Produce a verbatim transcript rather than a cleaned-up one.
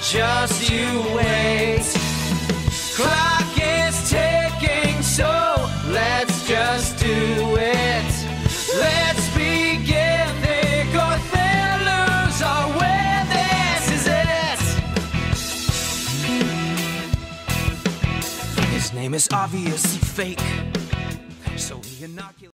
just you wait. Clock is ticking, so let's just do it. Let's begin. Thick or thin, lose or win, this is it. His name is obviously fake, so he inoculates.